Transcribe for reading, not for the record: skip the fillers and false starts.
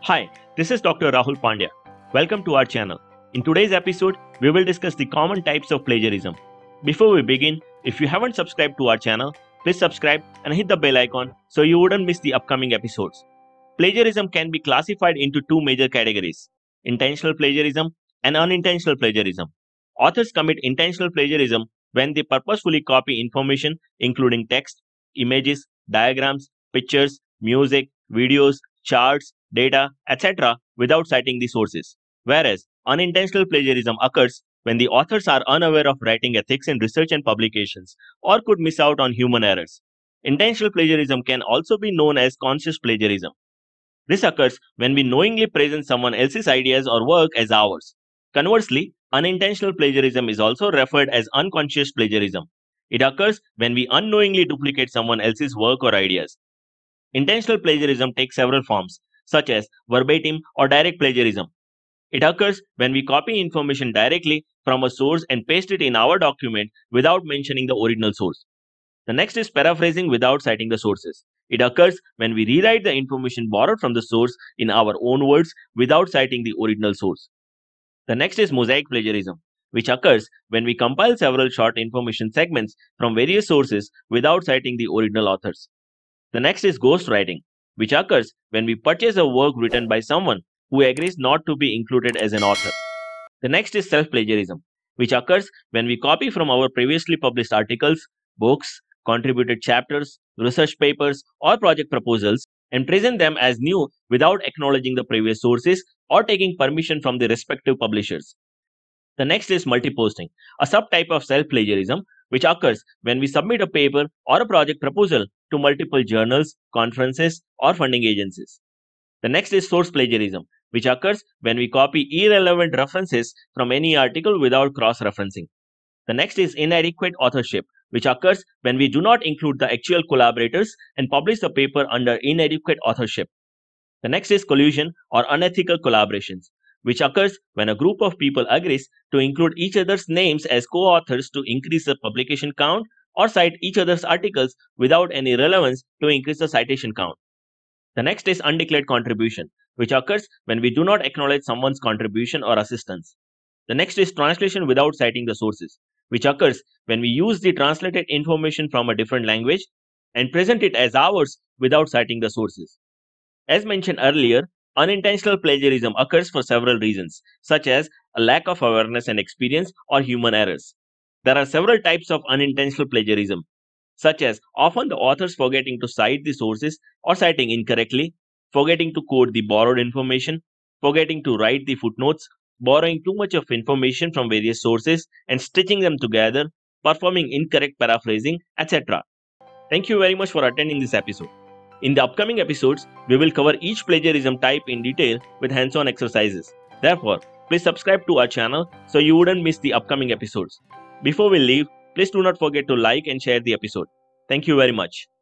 Hi, this is Dr. Rahul Pandya. Welcome to our channel. In today's episode, we will discuss the common types of plagiarism. Before we begin, if you haven't subscribed to our channel, please subscribe and hit the bell icon so you wouldn't miss the upcoming episodes. Plagiarism can be classified into two major categories: intentional plagiarism and unintentional plagiarism. Authors commit intentional plagiarism when they purposefully copy information, including text, images, diagrams, pictures, music, videos, charts, data, etc., without citing the sources. Whereas unintentional plagiarism occurs when the authors are unaware of writing ethics in research and publications or could miss out on human errors. Intentional plagiarism can also be known as conscious plagiarism. This occurs when we knowingly present someone else's ideas or work as ours. Conversely, unintentional plagiarism is also referred as unconscious plagiarism. It occurs when we unknowingly duplicate someone else's work or ideas. Intentional plagiarism takes several forms, such as verbatim or direct plagiarism. It occurs when we copy information directly from a source and paste it in our document without mentioning the original source. The next is paraphrasing without citing the sources. It occurs when we rewrite the information borrowed from the source in our own words without citing the original source. The next is mosaic plagiarism, which occurs when we compile several short information segments from various sources without citing the original authors. The next is ghostwriting, which occurs when we purchase a work written by someone who agrees not to be included as an author. The next is self-plagiarism, which occurs when we copy from our previously published articles, books, contributed chapters, research papers, or project proposals and present them as new without acknowledging the previous sources or taking permission from the respective publishers. The next is multiposting, a subtype of self-plagiarism which occurs when we submit a paper or a project proposal to multiple journals, conferences, or funding agencies. The next is source plagiarism, which occurs when we copy irrelevant references from any article without cross-referencing. The next is inadequate authorship, which occurs when we do not include the actual collaborators and publish the paper under inadequate authorship. The next is collusion or unethical collaborations, which occurs when a group of people agrees to include each other's names as co-authors to increase the publication count or cite each other's articles without any relevance to increase the citation count. The next is undeclared contribution, which occurs when we do not acknowledge someone's contribution or assistance. The next is translation without citing the sources, which occurs when we use the translated information from a different language and present it as ours without citing the sources. As mentioned earlier, unintentional plagiarism occurs for several reasons, such as a lack of awareness and experience or human errors. There are several types of unintentional plagiarism, such as often the authors forgetting to cite the sources or citing incorrectly, forgetting to quote the borrowed information, forgetting to write the footnotes, borrowing too much of information from various sources and stitching them together, performing incorrect paraphrasing, etc. Thank you very much for attending this episode. In the upcoming episodes, we will cover each plagiarism type in detail with hands-on exercises. Therefore, please subscribe to our channel so you wouldn't miss the upcoming episodes. Before we leave, please do not forget to like and share the episode. Thank you very much.